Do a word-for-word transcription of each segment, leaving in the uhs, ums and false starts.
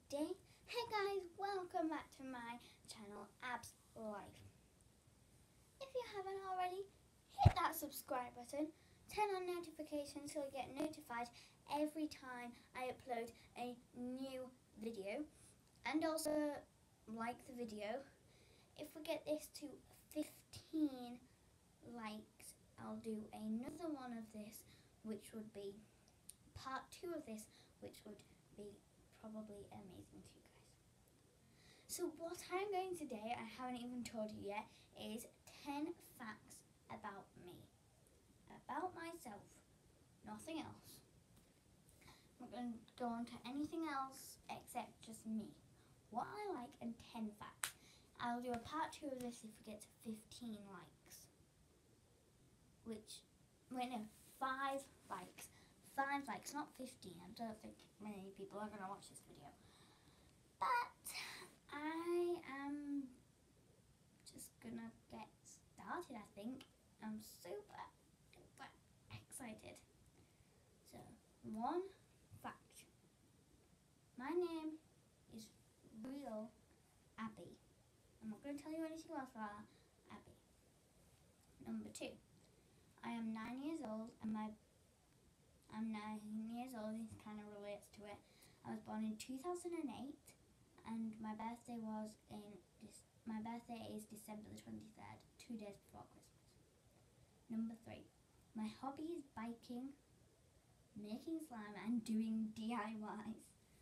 day. Hey guys, welcome back to my channel, Abs Life. If you haven't already, hit that subscribe button, turn on notifications so you get notified every time I upload a new video, and also like the video. If we get this to fifteen likes, I'll do another one of this, which would be part two of this, which would be probably amazing to you guys. So what I'm going today, I haven't even told you yet, is ten facts about me. About myself. Nothing else. I'm not going to go on to anything else except just me. What I like and ten facts. I'll do a part two of this if we get to fifteen likes. Which, wait no, five likes. Five likes, not fifteen. I don't think many people are going to watch this video. But I am just going to get started, I think. I'm super, super excited. So, one fact. My name is real Abby. I'm not going to tell you anything else about Abby. Number two. I am nine years old and my I'm nine years old, this kind of relates to it. I was born in two thousand eight and my birthday was in, my birthday is December the twenty-third, two days before Christmas. Number three, my hobby is biking, making slime and doing D I Ys.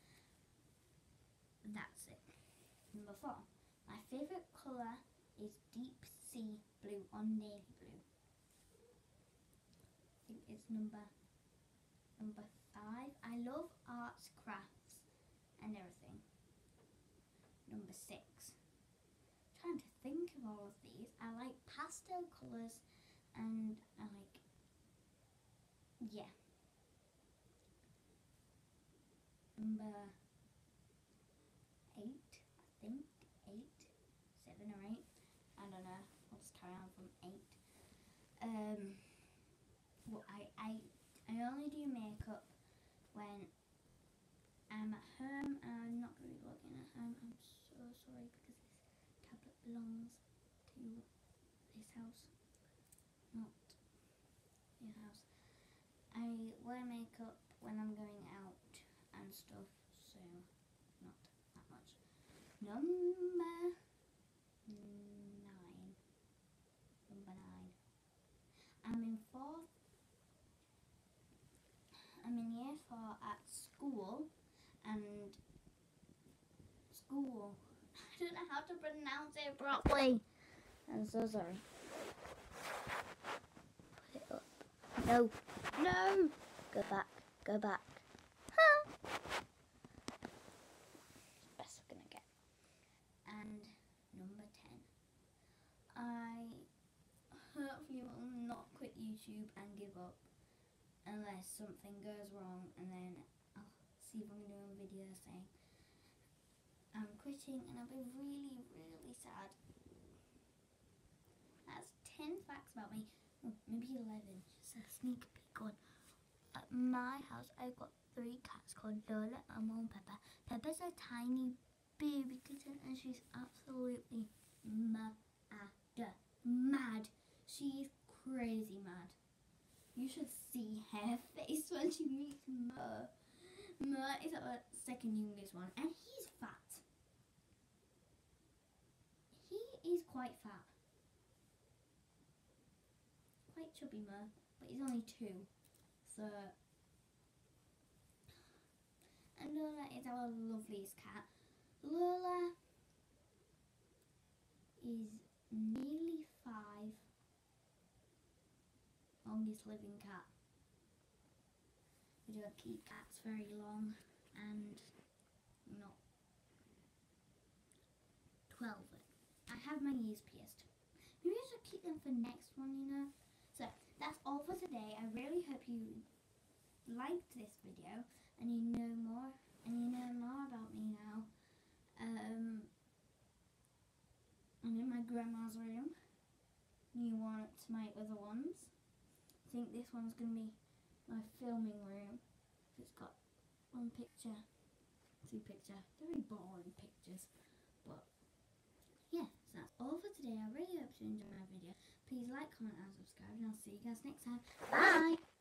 That's it. Number four, my favourite colour is deep sea blue or navy blue. I think it's number Number five, I love arts, crafts and everything. Number six, trying to think of all of these. I like pastel colours and I like, yeah. Number eight, I think, eight, seven or eight. I don't know, I'll just carry on from eight. Um, well, I, I I only do makeup when I'm at home and I'm not really vlogging at home. I'm so sorry because this tablet belongs to this house, not your house. I wear makeup when I'm going out and stuff, so not that much. Number nine. Number nine. I'm in fourth. I'm in year four at school, and school, I don't know how to pronounce it properly. I'm so sorry. Put it up. No, no, go back, go back. Huh. Best we're gonna get. And number ten. I hopefully will not quit YouTube and give up. Unless something goes wrong, and then I'll see if I'm doing a video saying I'm quitting, and I'll be really, really sad. That's ten facts about me. Oh, maybe eleven. Just a sneak peek one. At my house, I've got three cats called Lola, Elmo, and Pepper. Pepper's a tiny baby kitten, and she's absolutely mad. Mad. She's crazy mad. You should see her face when she meets Mer. Mer is our second youngest one, and he's fat. He is quite fat. Quite chubby Mer, but he's only two. So, and Lola is our loveliest cat. Lola is nearly five. Longest living cat. We don't keep cats very long, and not twelve. I have my ears pierced. Maybe I should keep them for next one, you know. So that's all for today. I really hope you liked this video and you know more and you know more about me now. Um, I'm in my grandma's room. New one to my other ones. I think this one's going to be my filming room. It's got one picture fancy picture. Very boring pictures. But yeah, so that's all for today. I really hope you enjoyed my video. Please like, comment and subscribe, and I'll see you guys next time. Bye!